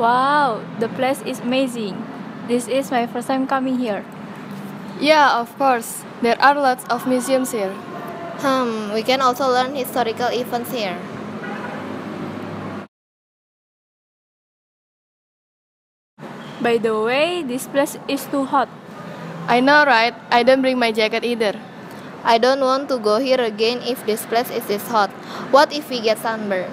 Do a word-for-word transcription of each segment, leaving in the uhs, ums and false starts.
Wow, the place is amazing. This is my first time coming here. Yeah, of course. There are lots of museums here. Hmm, we can also learn historical events here. By the way, this place is too hot. I know, right? I don't bring my jacket either. I don't want to go here again if this place is this hot. What if we get sunburned?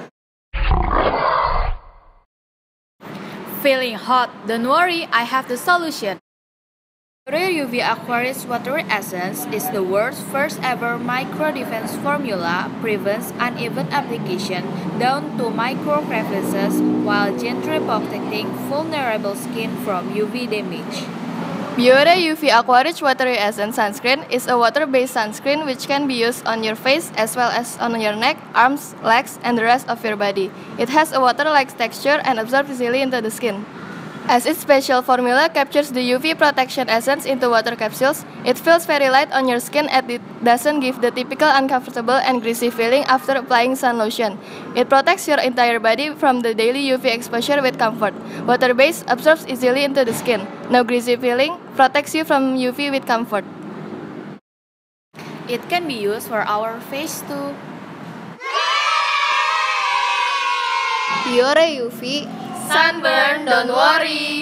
Feeling hot? Don't worry, I have the solution. Rare U V Aquarius Water Essence is the world's first ever micro-defense formula, prevents uneven application down to micro crevices while gently protecting vulnerable skin from U V damage. Biore U V Aqua-Rich Watery Essence Sunscreen is a water-based sunscreen which can be used on your face as well as on your neck, arms, legs, and the rest of your body. It has a water-like texture and absorbs easily into the skin. As its special formula captures the U V protection essence into water capsules, it feels very light on your skin and it doesn't give the typical uncomfortable and greasy feeling after applying sun lotion. It protects your entire body from the daily U V exposure with comfort. Water-based, absorbs easily into the skin. No greasy feeling, protects you from U V with comfort. It can be used for our face too. Biore U V Sunburn, don't worry!